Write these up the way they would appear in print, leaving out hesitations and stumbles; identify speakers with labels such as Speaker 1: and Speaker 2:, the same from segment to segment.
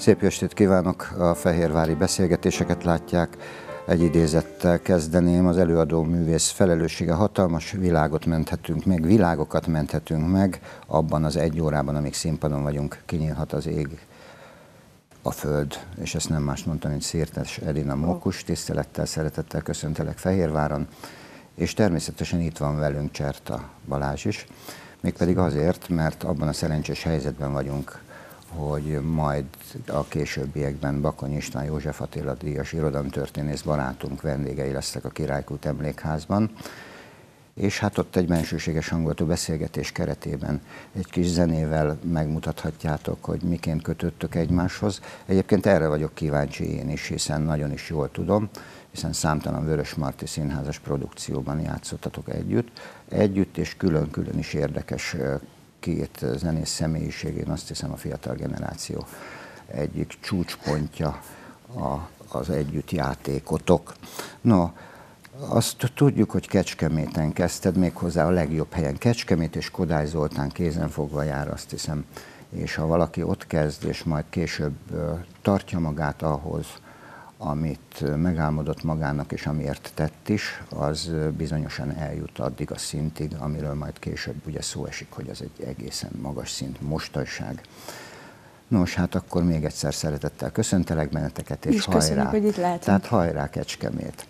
Speaker 1: Szép estét kívánok! A fehérvári beszélgetéseket látják. Egy idézettel kezdeném. Az előadó művész felelőssége hatalmas, világokat menthetünk meg. Abban az egy órában, amíg színpadon vagyunk, kinyílhat az ég, a föld. És ezt nem más mondta, mint Szirtes Edina Mókus. Tisztelettel, szeretettel köszöntelek Fehérváron. És természetesen itt van velünk Cserta Balázs is. Mégpedig azért, mert abban a szerencsés helyzetben vagyunk, hogy majd a későbbiekben Bakony István József Attila díjas irodalomtörténész barátunk vendégei lesznek a Királykút Emlékházban. És hát ott egy bensőséges hangulatú beszélgetés keretében egy kis zenével megmutathatjátok, hogy miként kötöttök egymáshoz. Egyébként erre vagyok kíváncsi én is, hiszen nagyon is jól tudom, hiszen számtalan Vörösmarty színházas produkcióban játszottatok együtt és külön-külön is érdekes két zenész személyiség, én azt hiszem a fiatal generáció egyik csúcspontja az együttjátékotok. No, azt tudjuk, hogy Kecskeméten kezdted, méghozzá a legjobb helyen. Kecskemét és Kodály Zoltán kézenfogva jár, azt hiszem, és ha valaki ott kezd, és majd később tartja magát ahhoz, amit megálmodott magának, és amiért tett is, az bizonyosan eljut addig a szintig, amiről majd később ugye szó esik, hogy az egy egészen magas szint, mostolyság. Nos, hát akkor még egyszer szeretettel köszöntelek benneteket, és hajrá!
Speaker 2: Köszönjük, hogy itt lehetünk.
Speaker 1: Tehát hajrá Kecskemét!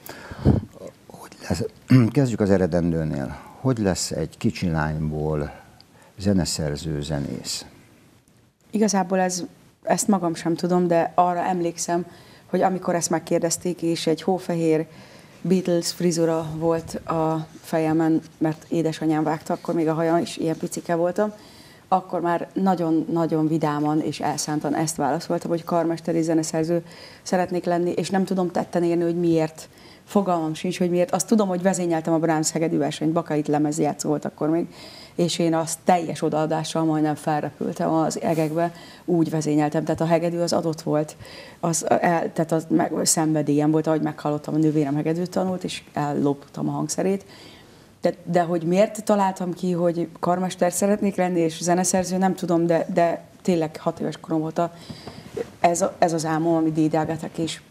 Speaker 1: Kezdjük az eredendőnél. Hogy lesz egy kicsi lányból zeneszerző, zenész?
Speaker 2: Igazából ezt magam sem tudom, de arra emlékszem, hogy amikor ezt megkérdezték, és egy hófehér Beatles frizura volt a fejemen, mert édesanyám vágta, akkor még a hajam is ilyen picike voltam, akkor már nagyon-nagyon vidáman és elszántan ezt válaszoltam, hogy karmesteri zeneszerző szeretnék lenni, és nem tudom tetten érni, hogy miért. Fogalmam sincs, hogy miért. Azt tudom, hogy vezényeltem a Brahms hegedű versenyt, Bakait lemezjátszó volt akkor még, és én azt teljes odaadással majdnem felrepültem az egekbe, úgy vezényeltem, tehát a hegedű az adott volt, tehát az szenvedélyem volt, ahogy meghallottam, a nővérem hegedűt tanult, és elloptam a hangszerét. De hogy miért találtam ki, hogy karmester szeretnék lenni, és zeneszerző, nem tudom, de tényleg 6 éves korom óta ez az álmom, amit dédelgetek,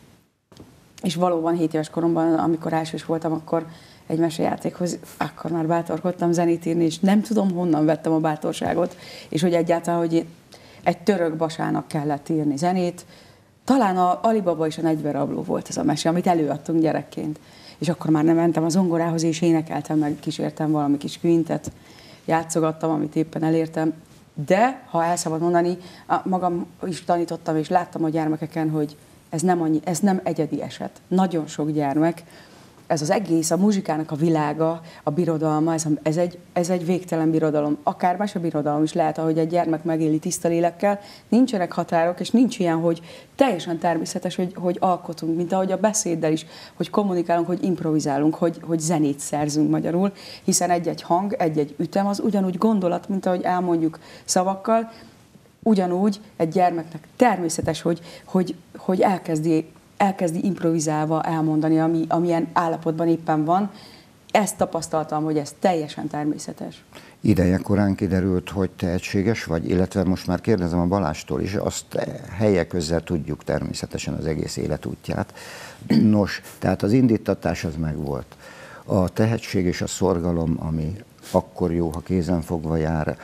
Speaker 2: és valóban 7 éves koromban, amikor elsős voltam, akkor egy mesejátékhoz, akkor már bátorkodtam zenét írni, és nem tudom, honnan vettem a bátorságot, és hogy egyáltalán, hogy egy török basának kellett írni zenét. Talán a Alibaba és a 40 rabló volt ez a mese, amit előadtunk gyerekként. És akkor már nem mentem a zongorához, és énekeltem, meg kísértem valami kis quintet, játszogattam, amit éppen elértem. De, ha el szabad mondani, magam is tanítottam, és láttam a gyermekeken, hogy ez nem egyedi eset. Nagyon sok gyermek, ez az egész, a muzsikának a világa, a birodalma, ez egy végtelen birodalom. Akár más a birodalom is lehet, ahogy egy gyermek megéli tiszta lélekkel, nincsenek határok, és nincs ilyen, hogy teljesen természetes, hogy alkotunk, mint ahogy a beszéddel is, hogy kommunikálunk, hogy improvizálunk, hogy zenét szerzünk magyarul, hiszen egy-egy hang, egy-egy ütem az ugyanúgy gondolat, mint ahogy elmondjuk szavakkal, ugyanúgy egy gyermeknek természetes, hogy elkezdi improvizálva elmondani, amilyen állapotban éppen van. Ezt tapasztaltam, hogy ez teljesen természetes.
Speaker 1: Ideje korán kiderült, hogy tehetséges vagy, illetve most már kérdezem a Balástól is, azt helyek közel tudjuk természetesen az egész életútját. Nos, tehát az indítatás az megvolt. A tehetség és a szorgalom, ami akkor jó, ha kézenfogva jár,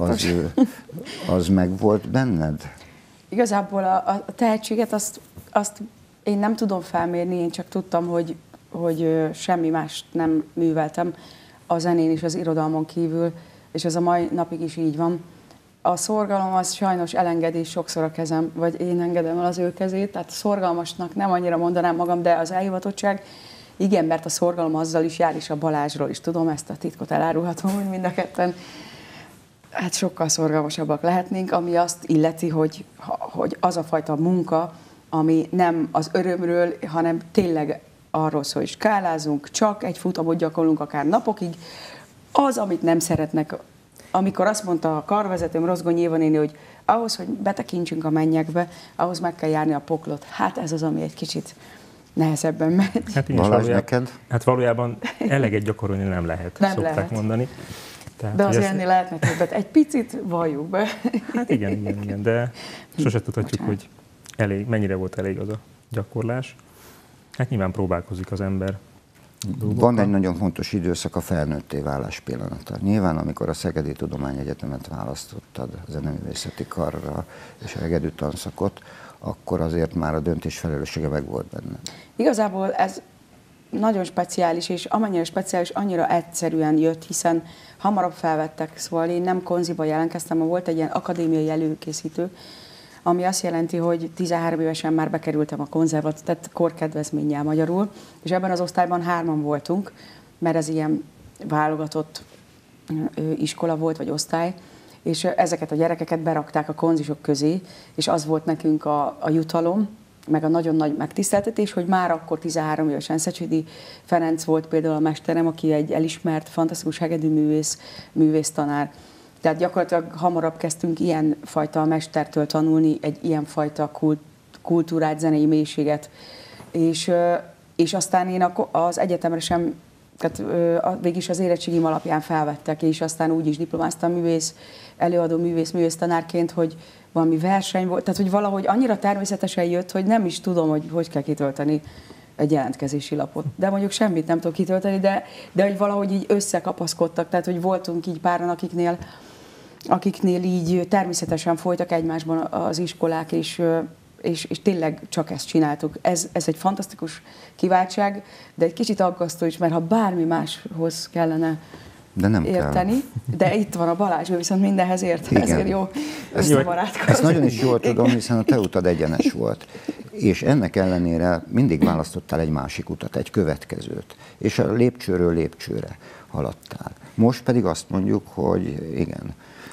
Speaker 1: az megvolt benned? Igazából
Speaker 2: a tehetséget azt én nem tudom felmérni, én csak tudtam, hogy semmi mást nem műveltem a zenén és az irodalmon kívül, és ez a mai napig is így van. A szorgalom az sajnos elengedi sokszor a kezem, vagy én engedem el az ő kezét, tehát szorgalmasnak nem annyira mondanám magam, de az elhivatottság, igen, mert a szorgalom azzal is jár, és a Balázsról is tudom, ezt a titkot elárulhatom, hogy mind a ketten hát sokkal szorgalmasabbak lehetnénk, ami azt illeti, hogy az a fajta munka, ami nem az örömről, hanem tényleg arról szól, hogy skálázunk, csak egy futamot gyakorlunk akár napokig, az, amit nem szeretnek. Amikor azt mondta a karvezetőm, Rozgonyi Éva néni, hogy ahhoz, hogy betekintsünk a mennyekbe, ahhoz meg kell járni a poklot. Hát ez az, ami egy kicsit nehezebben megy.
Speaker 3: Hát igen, hát valójában eleget gyakorolni nem lehet,
Speaker 2: nem
Speaker 3: szokták
Speaker 2: lehet
Speaker 3: mondani.
Speaker 2: Tehát, de azért ennél lehetne többet. Egy picit valljuk be.
Speaker 3: Hát igen, de sose tudhatjuk, hogy mennyire volt elég az a gyakorlás. Hát nyilván próbálkozik az ember.
Speaker 1: Van egy nagyon fontos időszak, a felnőtté válás pillanata. Nyilván, amikor a Szegedi Tudományegyetemet választottad a zeneművészeti karra és a hegedű tanszakot, akkor azért már a döntés felelőssége meg volt benne.
Speaker 2: Igazából ez nagyon speciális, és amennyire speciális, annyira egyszerűen jött, hiszen hamarabb felvettek, szóval én nem konziba jelentkeztem, volt egy ilyen akadémiai előkészítő, ami azt jelenti, hogy 13 évesen már bekerültem a konzervatóriumba, tehát korkedvezménnyel magyarul, és ebben az osztályban 3-an voltunk, mert ez ilyen válogatott iskola volt, vagy osztály, és ezeket a gyerekeket berakták a konzisok közé, és az volt nekünk a jutalom, meg a nagyon nagy megtiszteltetés, hogy már akkor 13 évesen Szecsidi Ferenc volt például a mesterem, aki egy elismert, fantasztikus hegedűművész, művésztanár. Tehát gyakorlatilag hamarabb kezdtünk ilyen fajta mestertől tanulni, egy ilyen fajta kultúrát, zenei mélységet. És aztán én az egyetemre sem, tehát végig az érettségim alapján felvettek, és aztán úgy is diplomáztam előadó művésztanárként, hogy valami verseny volt, tehát hogy valahogy annyira természetesen jött, hogy nem is tudom, hogy kell kitölteni egy jelentkezési lapot. De mondjuk semmit nem tudok kitölteni, de hogy valahogy így összekapaszkodtak, tehát hogy voltunk így páran, akiknél így természetesen folytak egymásban az iskolák, és tényleg csak ezt csináltuk. Ez egy fantasztikus kiváltság, de egy kicsit aggasztó is, mert ha bármi máshoz kellene érteni, de itt van a Balázs, ő viszont mindenhez ért, ezért jó összebarátkozni.
Speaker 1: Ezt nagyon is jól tudom, hiszen a te utad egyenes volt. És ennek ellenére mindig választottál egy másik utat, egy következőt. És a lépcsőről lépcsőre haladtál. Most pedig azt mondjuk, hogy igen,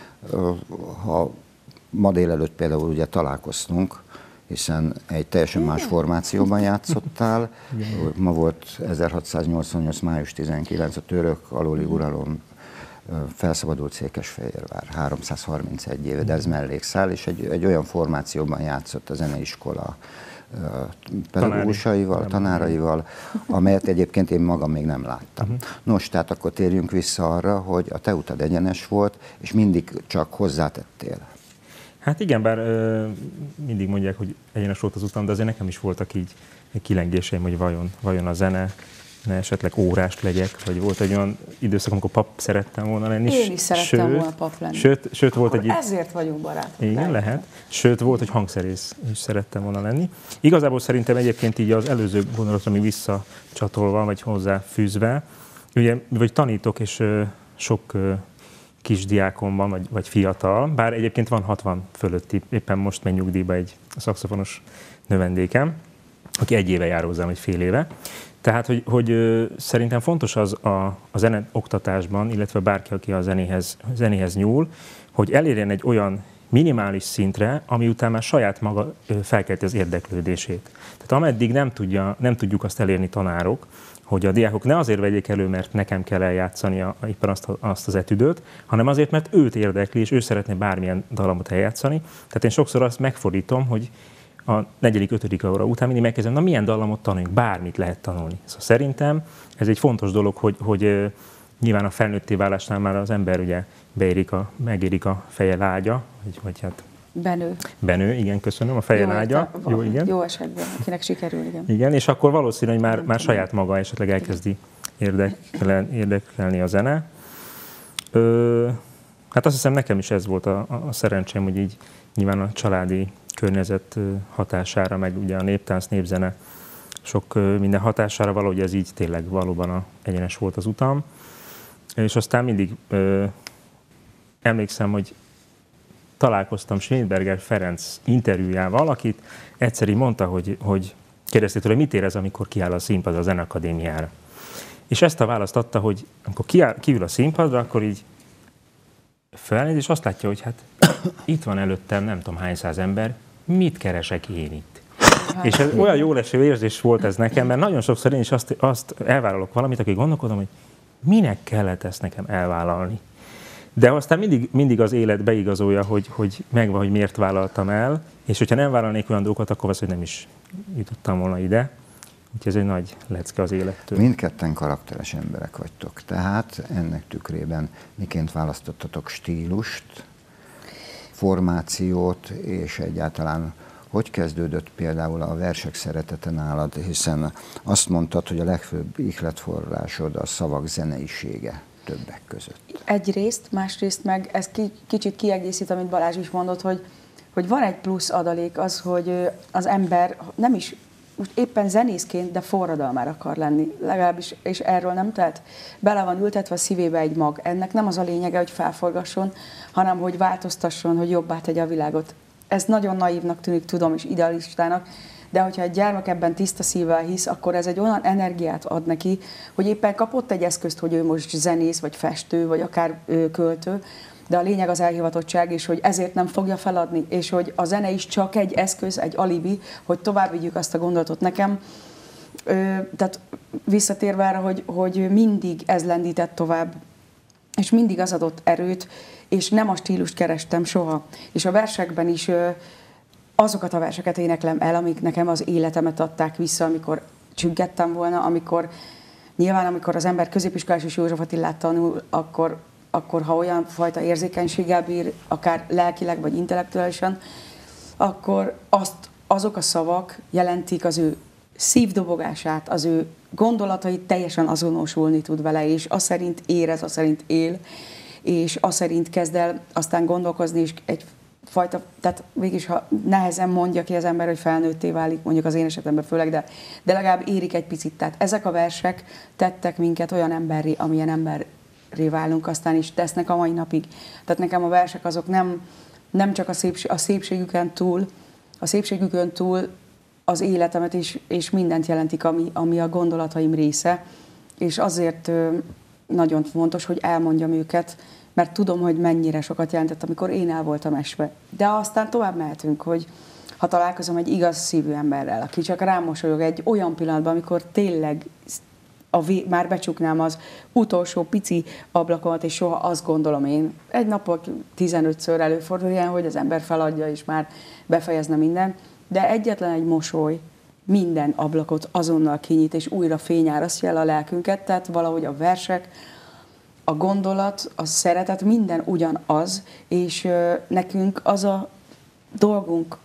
Speaker 1: ha ma délelőtt például ugye találkoztunk, hiszen egy teljesen más formációban játszottál. Ma volt 1688. május 19, a török alóli uralom, felszabadult Székesfehérvár, 331 éve, de ez mellékszál, és egy olyan formációban játszott a zeneiskola pedagógusaival, tanáraival, amelyet egyébként én magam még nem láttam. Nos, tehát akkor térjünk vissza arra, hogy a te utad egyenes volt, és mindig csak hozzátettél.
Speaker 3: Hát igen, bár mindig mondják, hogy egyenes volt az utam, de azért nekem is voltak így kilengéseim, hogy vajon a zene, ne esetleg órás legyek, vagy volt egy olyan időszak, amikor pap szerettem volna lenni.
Speaker 2: Én is szerettem volna pap lenni.
Speaker 3: Sőt volt egy...
Speaker 2: Ezért vagyunk barátok.
Speaker 3: Igen, lehet. Sőt, volt, hogy hangszerész is szerettem volna lenni. Igazából szerintem egyébként így az előző gondolatra még visszacsatolva, vagy hozzáfűzve, ugye, vagy tanítok, és sok kisdiákom van, vagy fiatal, bár egyébként van 60 fölötti, éppen most megy nyugdíjba egy szaxofonos növendékem, aki 1 éve jár hozzám, vagy fél éve. Tehát, hogy szerintem fontos az a zene oktatásban, illetve bárki, aki a zenéhez nyúl, hogy elérjen egy olyan minimális szintre, ami után már saját maga felkelti az érdeklődését. Tehát ameddig nem tudjuk azt elérni tanárok, hogy a diákok ne azért vegyék elő, mert nekem kell eljátszani éppen azt az etüdöt, hanem azért, mert őt érdekli, és ő szeretne bármilyen dallamot eljátszani. Tehát én sokszor azt megfordítom, hogy a 4.-5. óra után mindig megkezdem, na milyen dallamot tanuljunk, bármit lehet tanulni. Szóval szerintem ez egy fontos dolog, hogy nyilván a felnőtté válásnál már az ember ugye megérik a feje lágya, vagy hát... Benő, igen, köszönöm, a feje lágya.
Speaker 2: Jó, igen. Jó esetben, akinek sikerül, igen.
Speaker 3: Igen, és akkor valószínű, hogy már saját maga esetleg elkezdi érdekelni a zene. Hát azt hiszem, nekem is ez volt a szerencsém, hogy így nyilván a családi környezet hatására, meg ugye a néptánc, népzene sok minden hatására valahogy ez így tényleg valóban egyenes volt az utam. És aztán mindig emlékszem, hogy találkoztam Schmidberger Ferenc interjújával, akit egyszer így mondta, hogy kérdezték tőle, mit érez, amikor kiáll a színpadra a Zeneakadémiára. És ezt a választ adta, hogy amikor kiül a színpadra, akkor így felnéz, és azt látja, hogy hát itt van előttem nem tudom hány száz ember, mit keresek én itt? És ez olyan jó leső érzés volt ez nekem, mert nagyon sokszor én is azt elvállalok valamit, aki gondolkodom, hogy minek kellett ezt nekem elvállalni. De aztán mindig az élet beigazolja, hogy megvan, hogy miért vállaltam el, és hogyha nem vállalnék olyan dolgokat, akkor az, hogy nem is jutottam volna ide. Úgyhogy ez egy nagy lecke az élettől.
Speaker 1: Mindketten karakteres emberek vagytok, tehát ennek tükrében miként választottatok stílust, formációt, és egyáltalán Hogy kezdődött például a versek szeretete nálad, hiszen azt mondtad, hogy a legfőbb ihletforrásod a szavak zeneisége többek között.
Speaker 2: Egyrészt, másrészt meg ez kicsit kiegészít, amit Balázs is mondott, hogy van egy plusz adalék az, hogy az ember nem is éppen zenészként, de forradalmár akar lenni, legalábbis, és erről nem tehet. Bele van ültetve a szívébe egy mag. Ennek nem az a lényege, hogy felforgasson, hanem hogy változtasson, hogy jobbá tegye a világot. Ez nagyon naívnak tűnik, tudom, és idealistának, de hogyha egy gyermek ebben tiszta szívvel hisz, akkor ez egy olyan energiát ad neki, hogy éppen kapott egy eszközt, hogy ő most zenész, vagy festő, vagy akár költő, de a lényeg az elhivatottság, és hogy ezért nem fogja feladni, és hogy a zene is csak egy eszköz, egy alibi, hogy tovább vigyük azt a gondolatot nekem. Tehát visszatérve arra, hogy mindig ez lendített tovább, és mindig az adott erőt, és nem a stílust kerestem soha. És a versekben is azokat a verseket éneklem el, amik nekem az életemet adták vissza, amikor csüggettem volna, amikor az ember középiskolás és József Attilát tanul, akkor ha olyan fajta érzékenységgel bír, akár lelkileg vagy intellektuálisan, akkor azok a szavak jelentik az ő szívdobogását, az ő gondolatait, teljesen azonosulni tud vele, és az szerint érez, az szerint él, és az szerint kezd el aztán gondolkozni, és egyfajta, tehát végülis, ha nehezen mondja ki az ember, hogy felnőtté válik, mondjuk az én esetemben főleg, de legalább érik egy picit. Tehát ezek a versek tettek minket olyan emberré, amilyen emberré válunk, aztán is tesznek a mai napig. Tehát nekem a versek azok nem csak a szépségükön túl az életemet és mindent jelentik, ami a gondolataim része, és azért nagyon fontos, hogy elmondjam őket, mert tudom, hogy mennyire sokat jelentett, amikor én el voltam esve. De aztán tovább mehetünk, hogy ha találkozom egy igaz szívű emberrel, aki csak rám mosolyog egy olyan pillanatban, amikor tényleg már becsuknám az utolsó pici ablakomat, és soha azt gondolom én. Egy napon 15-ször előfordul ilyen, hogy az ember feladja, és már befejezne minden, de egyetlen egy mosoly minden ablakot azonnal kinyit, és újra fényárasztja el a lelkünket, tehát valahogy a versek, a gondolat, a szeretet, minden ugyanaz, és nekünk az a dolgunk,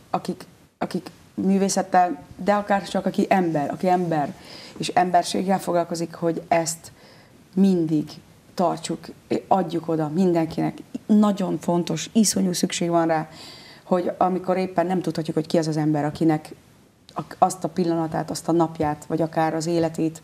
Speaker 2: akik művészettel, de akár csak aki ember, és emberséggel foglalkozik, hogy ezt mindig tartsuk, adjuk oda mindenkinek. Nagyon fontos, iszonyú szükség van rá, hogy amikor éppen nem tudhatjuk, hogy ki az az ember, akinek azt a pillanatát, azt a napját, vagy akár az életét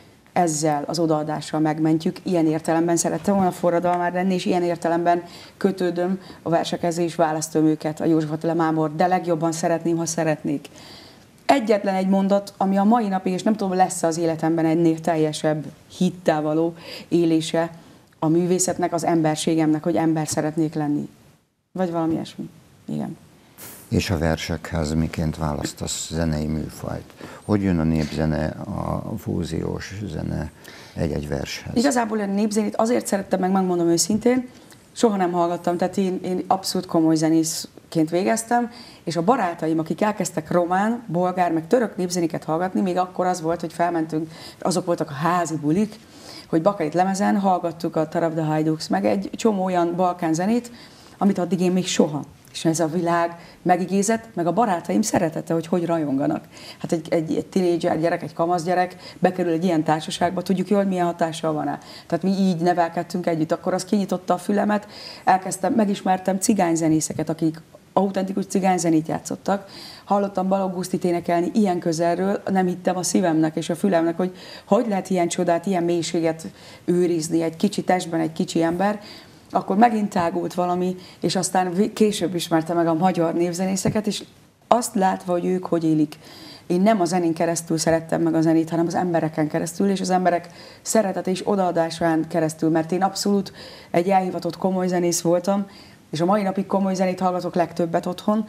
Speaker 2: ezzel az odaadással megmentjük. Ilyen értelemben szerettem volna forradalmár lenni, és ilyen értelemben kötődöm a versekhez, és választom őket, a József Attila Mámor, de legjobban szeretném, ha szeretnék. Egyetlen egy mondat, ami a mai napig, és nem tudom, lesz az életemben ennél teljesebb hittel való élése a művészetnek, az emberségemnek, hogy ember szeretnék lenni. Vagy valami ilyesmi. Igen.
Speaker 1: És a versekhez miként választasz zenei műfajt? Hogy jön a népzene, a fúziós zene egy-egy vershez?
Speaker 2: Igazából a népzenét azért szerettem meg, megmondom őszintén, soha nem hallgattam, tehát én abszolút komoly zenészként végeztem, és a barátaim, akik elkezdtek román, bolgár, meg török népzenéket hallgatni, még akkor az volt, hogy felmentünk, azok voltak a házi bulik, hogy Bakarit lemezen hallgattuk a Tarab the Haiduks, meg egy csomó olyan balkán zenét, amit addig én még soha. És ez a világ megigézett, meg a barátaim szeretete, hogy rajonganak. Hát egy tinédzser gyerek, egy kamasz gyerek bekerül egy ilyen társaságba, tudjuk jól, milyen hatással van rá. Tehát mi így nevelkedtünk együtt, akkor az kinyitotta a fülemet, megismertem cigányzenészeket, akik autentikus cigányzenét játszottak. Hallottam Balogh Gusztit énekelni ilyen közelről, nem hittem a szívemnek és a fülemnek, hogy lehet ilyen csodát, ilyen mélységet őrizni egy kicsi testben, egy kicsi ember. Akkor megint tágult valami, és aztán később ismerte meg a magyar népzenészeket, és azt látva, hogy ők hogy élik. Én nem a zenén keresztül szerettem meg a zenét, hanem az embereken keresztül, és az emberek szeretete és odaadásán keresztül, mert én abszolút egy elhivatott komoly zenész voltam, és a mai napig komoly zenét hallgatok legtöbbet otthon,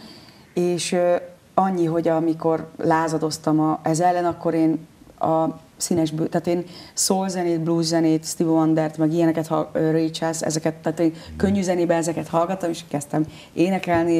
Speaker 2: és annyi, hogy amikor lázadoztam ez ellen, akkor én tehát én soul zenét, blues zenét, Stevie Wondert, meg ilyeneket, Ray Charles, ezeket, tehát én könnyű zenében ezeket hallgattam, és kezdtem énekelni,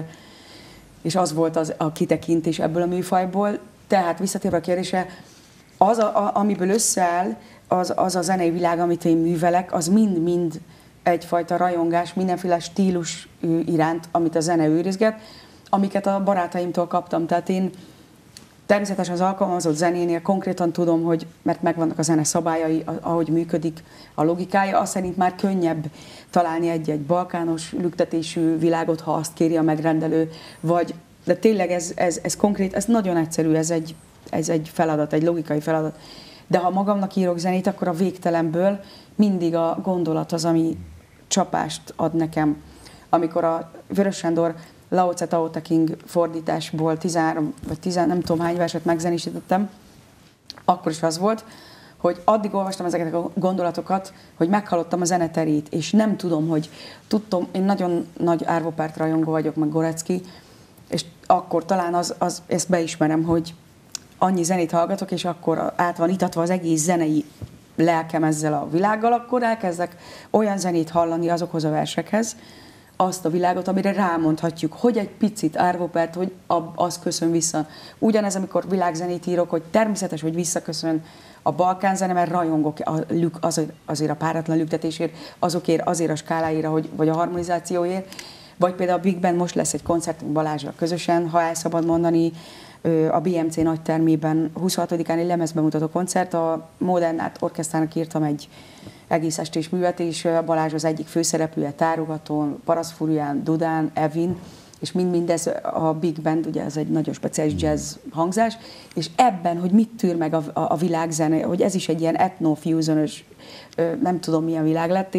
Speaker 2: és az volt a kitekintés ebből a műfajból. Tehát visszatérve a kérdése, amiből összeáll, az a zenei világ, amit én művelek, az mind-mind egyfajta rajongás, mindenféle stílus iránt, amit a zene őrizget, amiket a barátaimtól kaptam. Tehát én természetesen az alkalmazott zenénél konkrétan tudom, hogy mert megvannak a zene szabályai, ahogy működik a logikája, az szerint már könnyebb találni egy-egy balkános lüktetésű világot, ha azt kéri a megrendelő, de tényleg ez konkrét, ez nagyon egyszerű, ez egy feladat, egy logikai feladat. De ha magamnak írok zenét, akkor a végtelenből mindig a gondolat az, ami csapást ad nekem. Amikor a Vörös Sándor Lao Tse Tao Te King fordításból 13 vagy 10 nem tudom hány verset megzenésítettem, akkor is az volt, hogy addig olvastam ezeket a gondolatokat, hogy meghallottam a zeneterét, és nem tudom, hogy én nagyon nagy Arvo Pärt rajongó vagyok, meg Gorecki, és akkor talán ezt beismerem, hogy annyi zenét hallgatok, és akkor át van itatva az egész zenei lelkem ezzel a világgal, akkor elkezdek olyan zenét hallani azokhoz a versekhez, azt a világot, amire rámondhatjuk, hogy egy picit Arvo Pärt, hogy az köszön vissza. Ugyanez, amikor világzenét írok, hogy természetes, hogy visszaköszön a balkán zene, mert rajongok azért a páratlan lüktetésért, azért a skáláira, vagy a harmonizációért, vagy például a Big Band, most lesz egy koncertünk Balázsra közösen, ha el szabad mondani, a BMC nagytermében 26-án egy lemezbemutató koncert, a Modern Art Orchestrának írtam egy egész estés művet, és Balázs az egyik főszereplője, tárogatón, Paraszfúrián, Dudán, Evin, és mindez a Big Band, ugye ez egy nagyon speciális jazz hangzás, és ebben, hogy mit tűr meg a világzene, hogy ez is egy ilyen etno-fusionos, nem tudom milyen világ lett,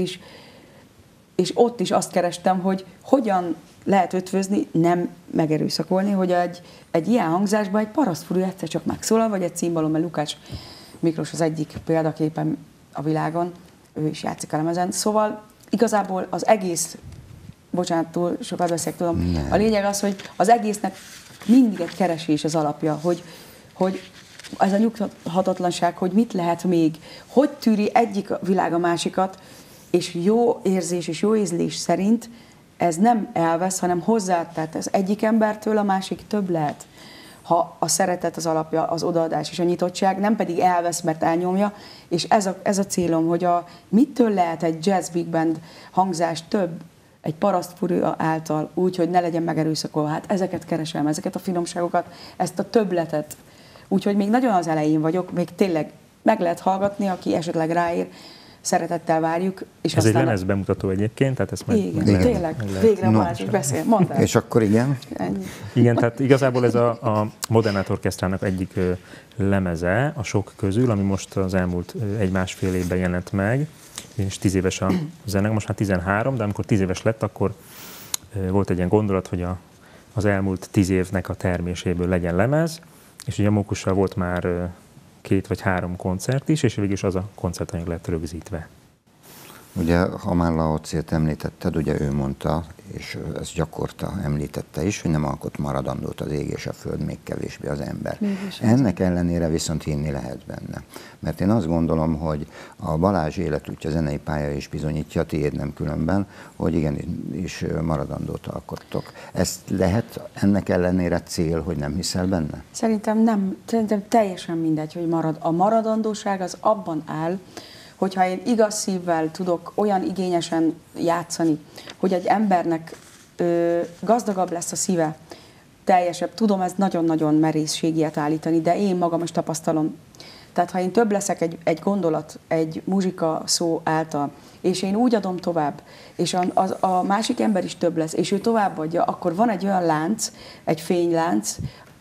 Speaker 2: és ott is azt kerestem, hogy hogyan lehet ötvözni, nem megerőszakolni, hogy egy ilyen hangzásban egy parasztfúrú egyszer csak megszólal, vagy egy cimbalom, mert Lukács Miklós az egyik példaképen a világon, ő is játszik a lemezen. Szóval igazából az egész, bocsánat, túl sokat beszélek, tudom, nem. A lényeg az, hogy az egésznek mindig egy keresés az alapja, hogy ez a nyughatatlanság, hogy mit lehet még, hogy tűri egyik világ a másikat, és jó érzés és jó ízlés szerint ez nem elvesz, hanem hozzá, tehát az egyik embertől a másik több lehet. Ha a szeretet az alapja, az odaadás és a nyitottság, nem pedig elvesz, mert elnyomja, és ez a célom, hogy mitől lehet egy jazz big band hangzás több egy parasztfúria által, úgy, hogy ne legyen megerőszakolva. Hát ezeket keresem, ezeket a finomságokat, ezt a többletet. Úgyhogy még nagyon az elején vagyok, még tényleg meg lehet hallgatni, aki esetleg ráér, szeretettel várjuk. És
Speaker 3: ez egy lemezbemutató egyébként, tehát ezt
Speaker 2: igen, tényleg, végre Balázs is beszél, mondd el.
Speaker 1: És akkor igen?
Speaker 2: Ennyi.
Speaker 3: Igen, tehát igazából ez a Modern Art Orchestrának egyik lemeze a sok közül, ami most az elmúlt 1-1,5 évben jelent meg, és 10 éves a zene, most már 13, de amikor 10 éves lett, akkor volt egy ilyen gondolat, hogy az elmúlt 10 évnek a terméséből legyen lemez, és ugye a Mókussal volt már 2 vagy 3 koncert is, és végül is az a koncertanyag lett rögzítve.
Speaker 1: Ugye, ha már Lao Tse-t említetted, ugye ő mondta, és ezt gyakorta említette is, hogy nem alkot maradandót az ég és a föld, még kevésbé az ember. Ennek ellenére viszont hinni lehet benne. Mert én azt gondolom, hogy a Balázs életútja, zenei pálya is bizonyítja, tiéd nem különben, hogy igenis maradandót alkottok. Ezt lehet ennek ellenére cél, hogy nem hiszel benne?
Speaker 2: Szerintem nem. Szerintem teljesen mindegy, hogy a maradandóság az abban áll, hogyha én igaz szívvel tudok olyan igényesen játszani, hogy egy embernek gazdagabb lesz a szíve, teljesebb, tudom, ez nagyon-nagyon merészségiet állítani, de én magam is tapasztalom. Tehát ha én több leszek egy gondolat, egy muzsika szó által, és én úgy adom tovább, és a másik ember is több lesz, és ő továbbadja, akkor van egy olyan lánc, egy fénylánc,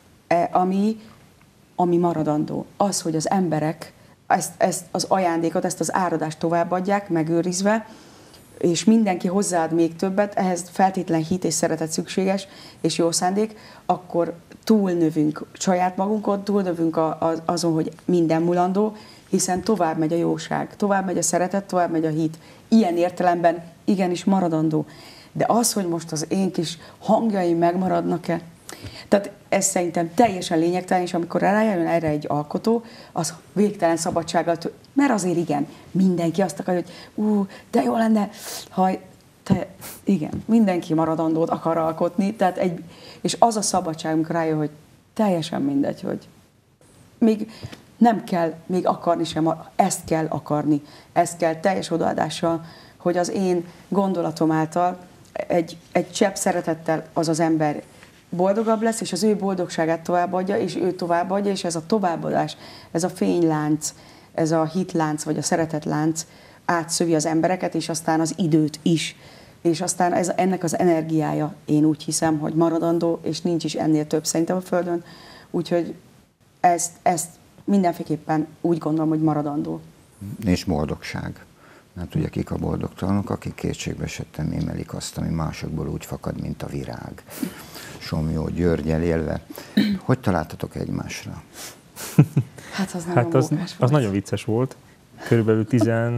Speaker 2: ami maradandó. Az, hogy az emberek ezt az ajándékot, ezt az áradást továbbadják, megőrizve, és mindenki hozzáad még többet, ehhez feltétlen hit és szeretet szükséges, és jó szándék, akkor túlnövünk saját magunkon, túlnövünk azon, hogy minden mulandó, hiszen tovább megy a jóság, tovább megy a szeretet, tovább megy a hit. Ilyen értelemben igenis maradandó. De az, hogy most az én kis hangjaim megmaradnak-e, tehát ez szerintem teljesen lényegtelen, és amikor rájön erre egy alkotó, az végtelen szabadsággal, mert azért igen, mindenki azt akarja, hogy de jó lenne, ha igen, mindenki maradandót akar alkotni, tehát és az a szabadság, amikor rájön, hogy teljesen mindegy, hogy még nem kell még akarni sem, ezt kell akarni, ezt kell teljes odaadással, hogy az én gondolatom által egy csepp szeretettel az ember boldogabb lesz, és az ő boldogságát továbbadja, és ő továbbadja, és ez a továbbadás, ez a fénylánc, ez a hitlánc, vagy a szeretetlánc átszövi az embereket, és aztán az időt is. És aztán ennek az energiája, én úgy hiszem, hogy maradandó, és nincs is ennél több szerintem a Földön. Úgyhogy ezt mindenféleképpen úgy gondolom, hogy maradandó.
Speaker 1: És boldogság. Mert ugye kik a boldogtalanok, akik kétségbe esetten émelik azt, ami másokból úgy fakad, mint a virág. Somlyó Györgyel élve. Hogy találtatok egymásra?
Speaker 2: Hát az nagyon mókás volt.
Speaker 3: Az nagyon vicces volt. Körülbelül 15.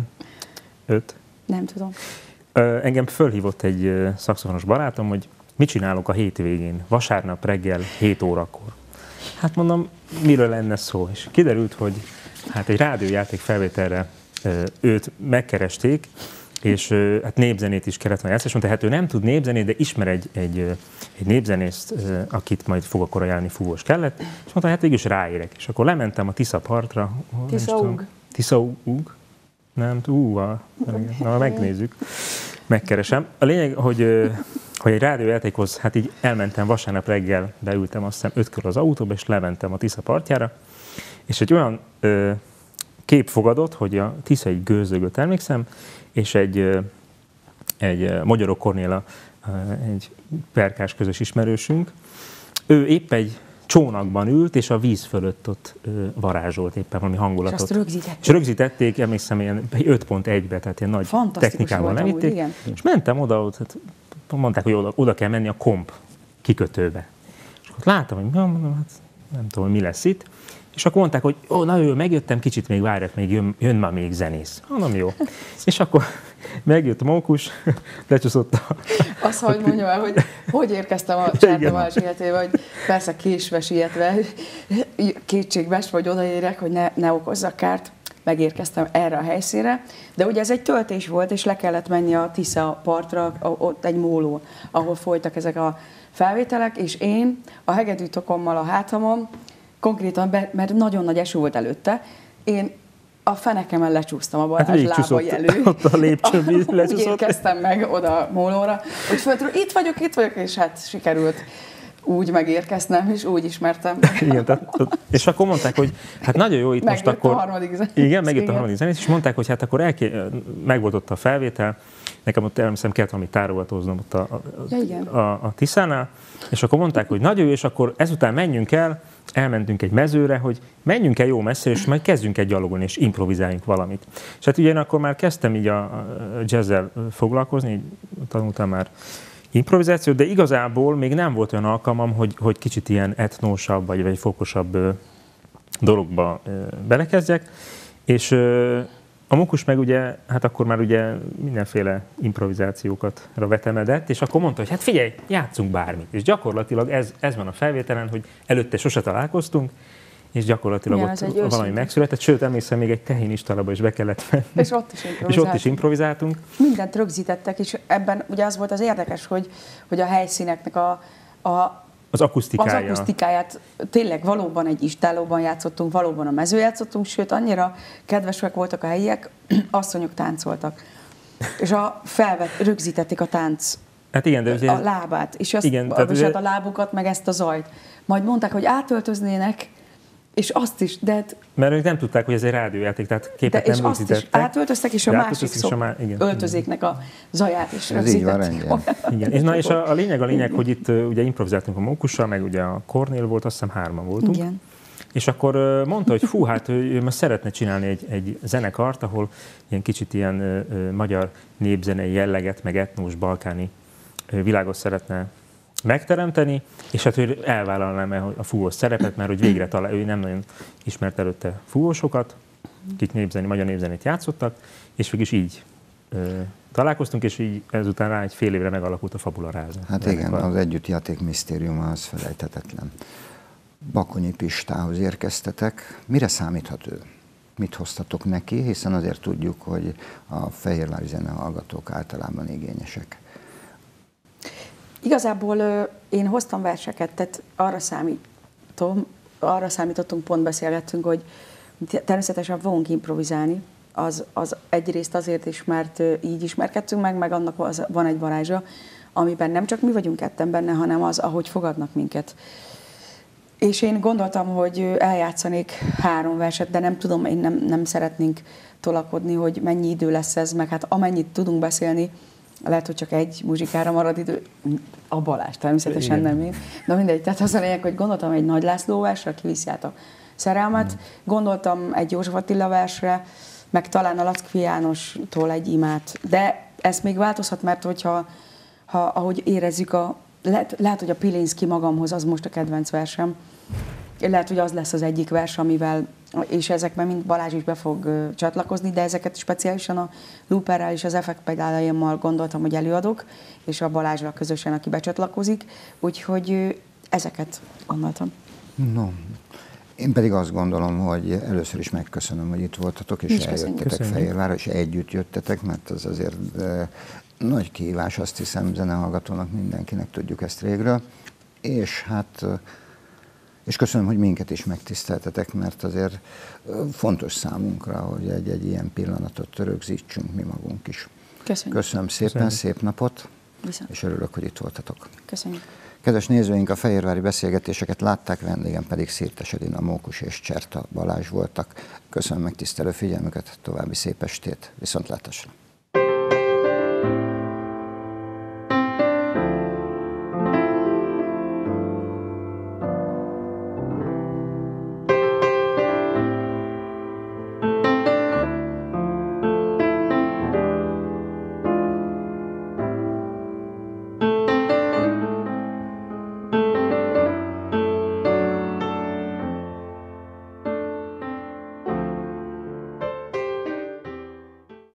Speaker 2: Nem tudom.
Speaker 3: Engem fölhívott egy szaxofonos barátom, hogy mit csinálok a hétvégén, vasárnap reggel 7 órakor. Hát mondom, miről lenne szó? És kiderült, hogy hát egy rádiójáték felvételre őt megkeresték, és hát népzenét is kellett volna játszani, és mondta, hát ő nem tud népzenét, de ismer egy népzenészt, akit majd fog akkor ajánlani, fúvós kellett, és mondta, hát végül is ráérek. És akkor lementem a Tisza partra. Tiszaúg? Nem, na, megnézzük, megkeresem. A lényeg, hogy egy rádiójátékhoz, hát így elmentem vasárnap reggel, beültem azt hiszem 5 körül az autóba, és lementem a Tisza partjára, és egy olyan kép fogadott, hogy a Tisza egy gőzölgött, emlékszem, és egy Magyarok Kornéla, egy perkás közös ismerősünk, ő épp egy csónakban ült, és a víz fölött ott varázsolt éppen valami hangulatot.
Speaker 2: És azt rögzítették.
Speaker 3: És rögzítették, emlékszem, ilyen 5.1-be, tehát ilyen nagy technikával levitték. És mentem oda, hát mondták, hogy oda kell menni a komp kikötőbe. És akkor láttam, hogy mondom, hát nem tudom, mi lesz itt. És akkor mondták, hogy na jó, megjöttem, kicsit még várjak, még jön már még zenész. Mondom, jó. És akkor megjött a mókus, lecsúszott
Speaker 2: azt, hogy mondjam el, hogy érkeztem a Csártamás életébe, hogy persze késve sietve, kétségbeesve, hogy odaérek, hogy ne okozzak kárt, megérkeztem erre a helyszínre, de ugye ez egy töltés volt, és le kellett menni a Tisza partra, ott egy móló, ahol folytak ezek a felvételek, és én a hegedűtokommal a hátamon, konkrétan, mert nagyon nagy eső volt előtte, én a fenekemen lecsúsztam a Balázs lábai elő.
Speaker 3: Ott a lépcsőn lecsúszott.
Speaker 2: Úgy érkeztem meg oda a mólóra, hogy föltről itt vagyok, és hát sikerült úgy megérkeznem, és úgy ismertem.
Speaker 3: Igen, és akkor mondták, hogy hát nagyon jó itt
Speaker 2: megjött
Speaker 3: most akkor...
Speaker 2: a harmadik zenész.
Speaker 3: Igen, megjött a harmadik zenész, és mondták, hogy hát akkor meg volt ott a felvétel, nekem ott elhiszem kellett valami tárogatóznom ott a Tiszánál, és akkor mondták, hogy nagyon jó, és akkor ezután menjünk el, elmentünk egy mezőre, hogy menjünk el jó messze, és majd kezdjünk el gyalogolni, és improvizáljunk valamit. És hát ugye én akkor már kezdtem így a jazzzel foglalkozni, így tanultam már improvizációt, de igazából még nem volt olyan alkalmam, hogy kicsit ilyen etnósabb, vagy fokosabb dologba belekezdjek, és a Mókus meg ugye, hát akkor már ugye mindenféle improvizációkat vetemedett, és akkor mondta, hogy hát figyelj, játszunk bármit. És gyakorlatilag ez van a felvételen, hogy előtte sose találkoztunk, és gyakorlatilag ott valami megszületett, sőt, emlékszem, még egy tehénistalába is be kellett menni.
Speaker 2: És ott is
Speaker 3: improvizáltunk.
Speaker 2: Mindent rögzítettek, és ebben ugye az volt az érdekes, hogy a helyszíneknek
Speaker 3: az akusztikáját
Speaker 2: tényleg valóban egy istálóban játszottunk, valóban a mező játszottunk, sőt, annyira kedvesek voltak a helyiek, asszonyok táncoltak. És rögzítették a tánc,
Speaker 3: hát igen, de
Speaker 2: a lábát, és
Speaker 3: igen,
Speaker 2: tehát a lábukat, meg ezt a zajt. Majd mondták, hogy átöltöznének, és azt is, de...
Speaker 3: Mert ők nem tudták, hogy ez egy rádiójáték, tehát képet nem rögzítettek.
Speaker 2: És azt is átöltöztek, és a másik öltözéknek a zaját is rögzítették.
Speaker 3: Igen. És a lényeg, hogy itt ugye improvizáltunk a Mókussal, meg ugye a Kornél volt, azt hiszem 3-an voltunk.
Speaker 2: Igen.
Speaker 3: És akkor mondta, hogy fú, hát ő most szeretne csinálni egy zenekart, ahol ilyen kicsit ilyen magyar népzenei jelleget, meg etnós, balkáni világot szeretne megteremteni, és hát ő elvállalná a fúvós szerepet, mert hogy végre ő nem nagyon ismert előtte fúvósokat, akik magyar népzenét játszottak, és végig így találkoztunk, és így ezután rá egy fél évre megalakult a Fabula Rasa.
Speaker 1: Hát igen, az együttjáték misztériuma az felejthetetlen. Bakonyi Pistához érkeztetek. Mire számíthat ő? Mit hoztatok neki? Hiszen azért tudjuk, hogy a fehérvári zenehallgatók általában igényesek.
Speaker 2: Igazából én hoztam verseket, tehát arra számítottunk, pont beszélgettünk, hogy természetesen fogunk improvizálni. Az egyrészt azért is, mert így ismerkedtünk meg annak van egy varázsa, amiben nem csak mi vagyunk ketten benne, hanem az, ahogy fogadnak minket. És én gondoltam, hogy eljátszanék 3 verset, de nem tudom, én nem szeretnénk tolakodni, hogy mennyi idő lesz ez, meg hát amennyit tudunk beszélni, lehet, hogy csak egy muzsikára marad idő. A Balázs természetesen nem én. De mindegy, tehát az a lényeg, hogy gondoltam egy Nagy László versre, kiviszi át a szerelmet, gondoltam egy József Attila versre, meg talán a Lackfi Jánostól egy imát. De ez még változhat, mert hogyha ahogy érezzük, lehet, hogy a Pilinszki magamhoz az most a kedvenc versem. Lehet, hogy az lesz az egyik vers, amivel, és ezekben mind Balázs is be fog csatlakozni, de ezeket speciálisan a looperrel és az effektpedálaimmal gondoltam, hogy előadok, és a Balázsral közösen, aki becsatlakozik, úgyhogy ezeket gondoltam.
Speaker 1: No. Én pedig azt gondolom, hogy először is megköszönöm, hogy itt voltatok, és eljöttetek Fehérvárra, és együtt jöttetek, mert az azért nagy kihívás, azt hiszem, zenehallgatónak, mindenkinek, tudjuk ezt régről. És hát és köszönöm, hogy minket is megtiszteltetek, mert azért fontos számunkra, hogy egy ilyen pillanatot rögzítsünk mi magunk is.
Speaker 2: Köszönjük.
Speaker 1: Köszönöm szépen,
Speaker 3: Köszönjük.
Speaker 1: Szép napot,
Speaker 2: Viszont.
Speaker 1: és örülök, hogy itt voltatok.
Speaker 2: Köszönjük.
Speaker 1: Kedves nézőink, a fehérvári beszélgetéseket látták, vendégem pedig Szirtes Edina Mókus és Cserta Balázs voltak. Köszönöm megtisztelő figyelmüket, további szép estét, viszontlátásra!